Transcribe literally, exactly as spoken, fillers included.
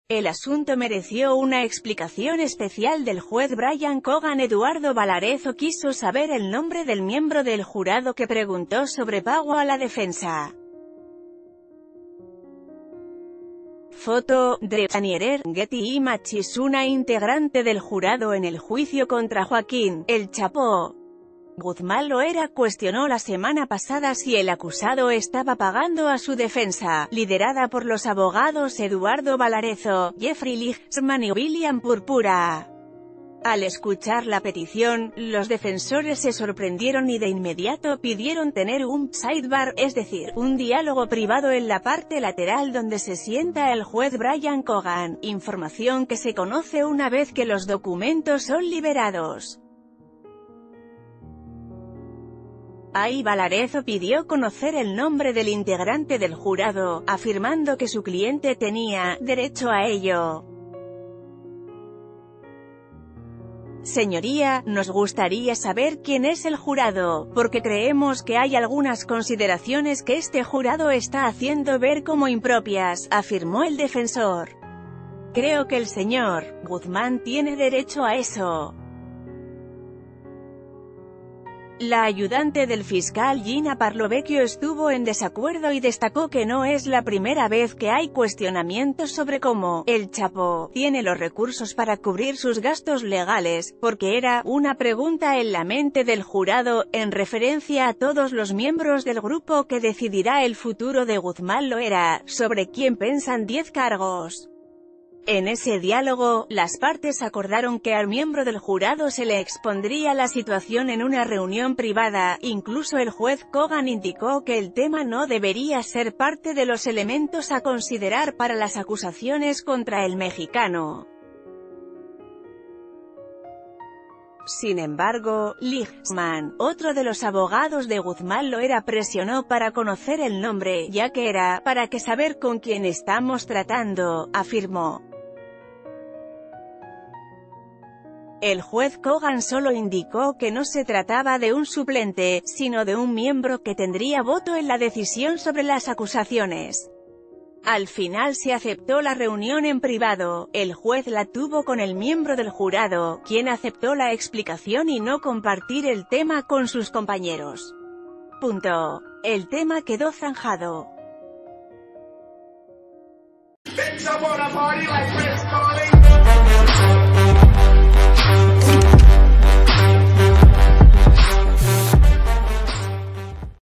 El asunto mereció una explicación especial del juez Brian Cogan. Eduardo Valarezo quiso saber el nombre del miembro del jurado que preguntó sobre pago a la defensa. Foto, de Daniel Getty Images. Una integrante del jurado en el juicio contra Joaquín El Chapo Guzmán Loera cuestionó la semana pasada si el acusado estaba pagando a su defensa, liderada por los abogados Eduardo Valarezo, Jeffrey Lichtman y William Purpura. Al escuchar la petición, los defensores se sorprendieron y de inmediato pidieron tener un sidebar, es decir, un diálogo privado en la parte lateral donde se sienta el juez Brian Cogan, información que se conoce una vez que los documentos son liberados. Ahí Valarezo pidió conocer el nombre del integrante del jurado, afirmando que su cliente tenía derecho a ello. Señoría, nos gustaría saber quién es el jurado, porque creemos que hay algunas consideraciones que este jurado está haciendo ver como impropias, afirmó el defensor. Creo que el señor Guzmán tiene derecho a eso. La ayudante del fiscal Gina Parlovecchio estuvo en desacuerdo y destacó que no es la primera vez que hay cuestionamientos sobre cómo El Chapo tiene los recursos para cubrir sus gastos legales, porque era una pregunta en la mente del jurado, en referencia a todos los miembros del grupo que decidirá el futuro de Guzmán Loera, sobre quién pensan diez cargos. En ese diálogo, las partes acordaron que al miembro del jurado se le expondría la situación en una reunión privada. Incluso el juez Cogan indicó que el tema no debería ser parte de los elementos a considerar para las acusaciones contra el mexicano. Sin embargo, Lichtman, otro de los abogados de Guzmán Loera, presionó para conocer el nombre, ya que era, para que saber con quién estamos tratando, afirmó. El juez Cogan solo indicó que no se trataba de un suplente, sino de un miembro que tendría voto en la decisión sobre las acusaciones. Al final se aceptó la reunión en privado. El juez la tuvo con el miembro del jurado, quien aceptó la explicación y no compartir el tema con sus compañeros. Punto. El tema quedó zanjado.